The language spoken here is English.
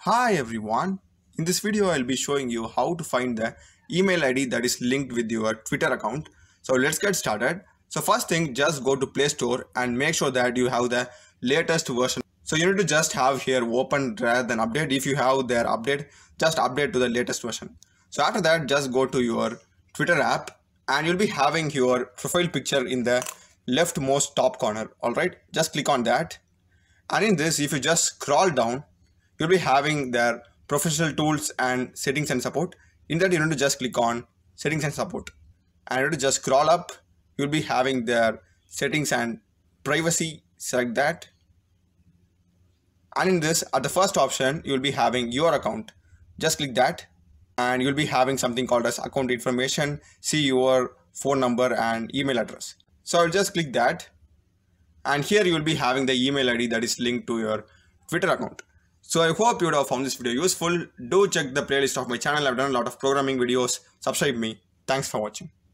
Hi everyone, in this video I'll be showing you how to find the email ID that is linked with your Twitter account. So let's get started. So first thing, just go to Play Store and make sure that you have the latest version. So you need to just have here open rather than update. If you have their update, just update to the latest version. So after that, just go to your Twitter app and you'll be having your profile picture in the leftmost top corner. Alright, just click on that. And in this, if you just scroll down, you'll be having their professional tools and settings and support. In that, you need to just click on settings and support. And you need to just scroll up, you'll be having their settings and privacy. Select that. And in this, at the first option, you'll be having your account. Just click that. And you'll be having something called as account information. See your phone number and email address. So I'll just click that. And here you will be having the email ID that is linked to your Twitter account. So I hope you would have found this video useful. Do check the playlist of my channel. I've done a lot of programming videos. Subscribe me. Thanks for watching.